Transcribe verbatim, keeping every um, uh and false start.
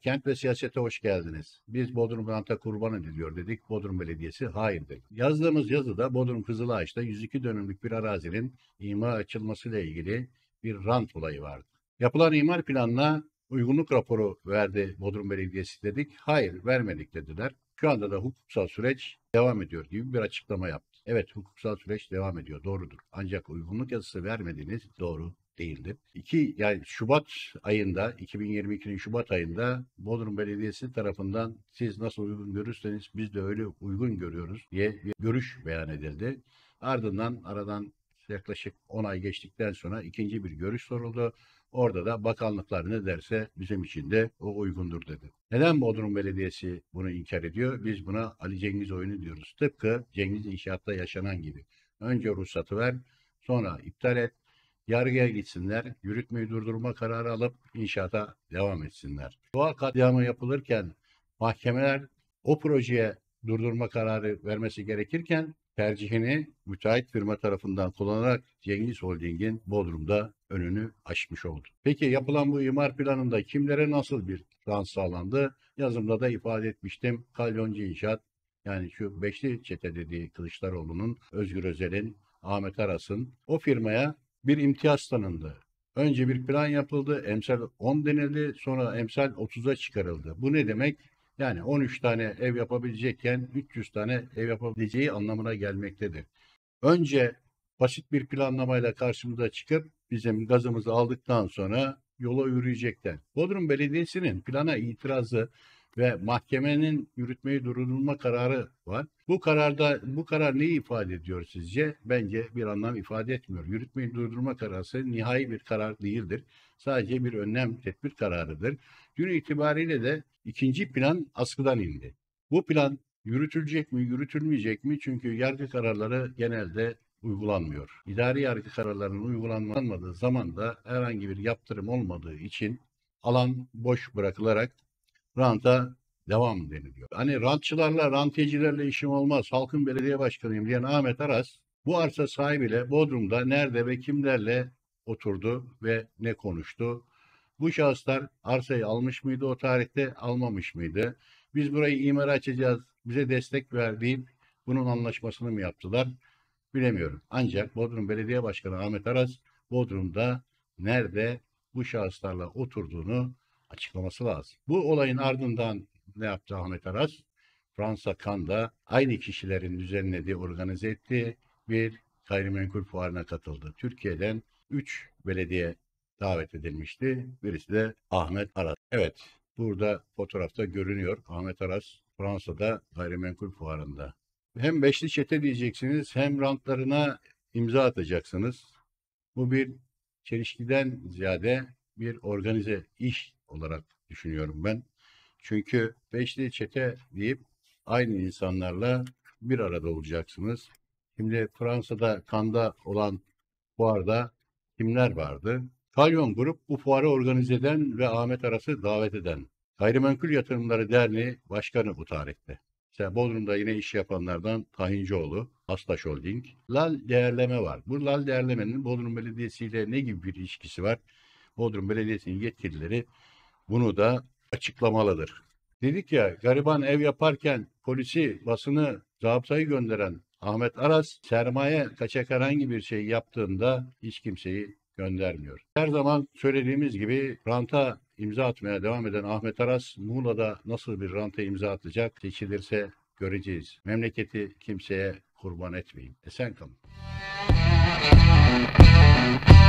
kent ve siyasete hoş geldiniz. Biz Bodrum ranta kurban ediliyor dedik. Bodrum Belediyesi hayır dedi. Yazdığımız yazıda Bodrum Kızılağaç'ta yüz iki dönümlük bir arazinin imar açılmasıyla ilgili bir rant olayı vardı. Yapılan imar planına uygunluk raporu verdi Bodrum Belediyesi dedik. Hayır vermedik dediler. Şu anda da hukuksal süreç devam ediyor gibi bir açıklama yaptı. Evet, hukuksal süreç devam ediyor, doğrudur. Ancak uygunluk yazısı vermediğiniz doğru değildir. İki, yani Şubat ayında, iki bin yirmi ikinin Şubat ayında Bodrum Belediyesi tarafından siz nasıl uygun görürseniz biz de öyle uygun görüyoruz diye bir görüş beyan edildi. Ardından aradan yaklaşık on ay geçtikten sonra ikinci bir görüş soruldu. Orada da bakanlıklar ne derse bizim için de o uygundur dedi. Neden Bodrum Belediyesi bunu inkar ediyor? Biz buna Ali Cengiz oyunu diyoruz. Tıpkı Cengiz İnşaat'ta yaşanan gibi. Önce ruhsatı ver, sonra iptal et, yargıya gitsinler, yürütmeyi durdurma kararı alıp inşaata devam etsinler. Doğa katliamı yapılırken mahkemeler o projeye durdurma kararı vermesi gerekirken tercihini müteahhit firma tarafından kullanarak Cengiz Holding'in Bodrum'da önünü açmış oldu. Peki yapılan bu imar planında kimlere nasıl bir rant sağlandı? Yazımda da ifade etmiştim. Kalyoncu İnşaat, yani şu beşli çete dediği Kılıçdaroğlu'nun, Özgür Özel'in, Ahmet Aras'ın o firmaya bir imtiyaz tanındı. Önce bir plan yapıldı, emsal on denildi, sonra emsal otuza çıkarıldı. Bu ne demek? Yani on üç tane ev yapabilecekken üç yüz tane ev yapabileceği anlamına gelmektedir. Önce basit bir planlamayla karşımıza çıkıp bizim gazımızı aldıktan sonra yola yürüyecekler. Bodrum Belediyesi'nin plana itirazı ve mahkemenin yürütmeyi durdurma kararı var. Bu kararda bu karar neyi ifade ediyor sizce? Bence bir anlam ifade etmiyor. Yürütmeyi durdurma kararı nihai bir karar değildir. Sadece bir önlem tedbir kararıdır. Dün itibariyle de ikinci plan askıdan indi. Bu plan yürütülecek mi, yürütülmeyecek mi? Çünkü yargı kararları genelde uygulanmıyor. İdari yargı kararlarının uygulanmadığı zaman da herhangi bir yaptırım olmadığı için alan boş bırakılarak ranta devam deniliyor. Hani rantçılarla, rantiyecilerle işim olmaz, halkın belediye başkanıyım diyen Ahmet Aras, bu arsa sahibiyle Bodrum'da nerede ve kimlerle oturdu ve ne konuştu? Bu şahıslar arsayı almış mıydı o tarihte, almamış mıydı? Biz burayı imara açacağız, bize destek ver deyip bunun anlaşmasını mı yaptılar? Bilemiyorum. Ancak Bodrum Belediye Başkanı Ahmet Aras, Bodrum'da nerede bu şahıslarla oturduğunu açıklaması lazım. Bu olayın ardından ne yaptı Ahmet Aras? Fransa Cannes'da aynı kişilerin düzenlediği, organize ettiği bir gayrimenkul fuarına katıldı. Türkiye'den üç belediye davet edilmişti. Birisi de Ahmet Aras. Evet, burada fotoğrafta görünüyor. Ahmet Aras Fransa'da gayrimenkul fuarında. Hem beşli çete diyeceksiniz, hem rantlarına imza atacaksınız. Bu bir çelişkiden ziyade bir organize iş olarak düşünüyorum ben. Çünkü beşli çete deyip aynı insanlarla bir arada olacaksınız. Şimdi Fransa'da Cannes'da olan fuarda kimler vardı? Kalyon Grup bu fuarı organize eden ve Ahmet Aras'ı davet eden. Gayrimenkul Yatırımları Derneği Başkanı bu tarihte. İşte Bodrum'da yine iş yapanlardan Tahincioğlu, Astaş Holding. Lal Değerleme var. Bu Lal Değerleme'nin Bodrum Belediyesi ile ne gibi bir ilişkisi var? Bodrum Belediyesi'nin yetkilileri bunu da açıklamalıdır. Dedik ya, gariban ev yaparken polisi, basını, zabıtayı gönderen Ahmet Aras, sermaye kaçak herhangi bir şey yaptığında hiç kimseyi göndermiyor. Her zaman söylediğimiz gibi ranta imza atmaya devam eden Ahmet Aras, Muğla'da nasıl bir ranta imza atacak seçilirse göreceğiz. Memleketi kimseye kurban etmeyin. Esen kalın.